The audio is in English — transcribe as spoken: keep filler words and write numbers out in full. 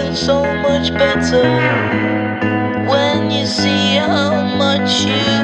feel so much better when you see how much you